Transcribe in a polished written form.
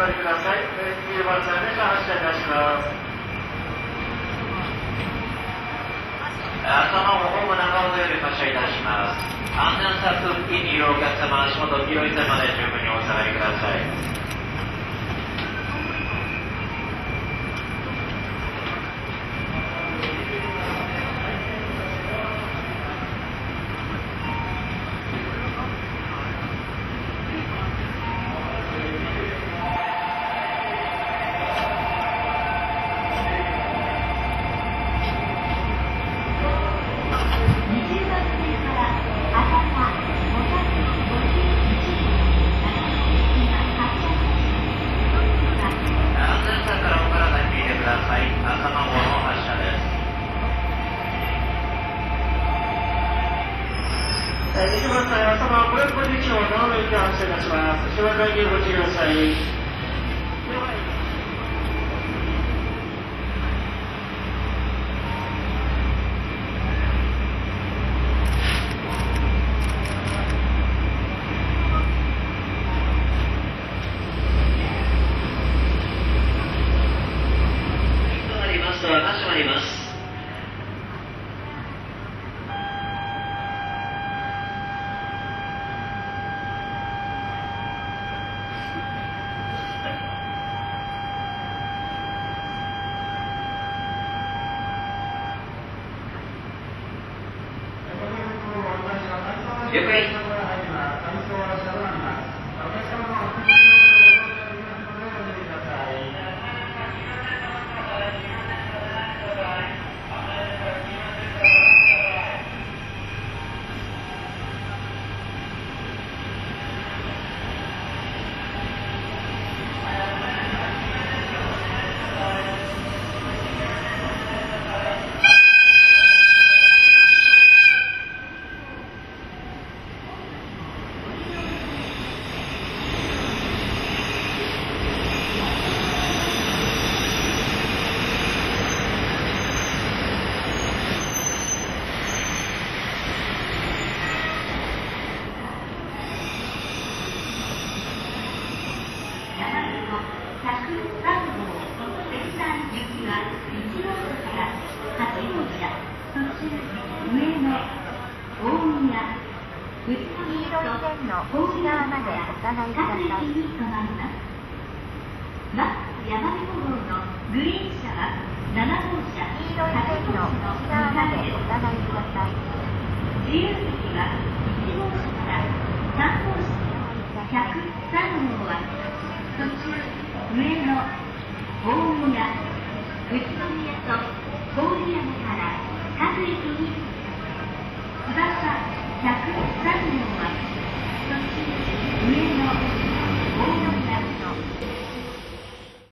座りください。9番線列車発車いたします。朝のホーム中尾より発車いたします。安全策付近にいるお客様、足元広い線まで十分にお下がりください。 宇都宮と郡山から各駅に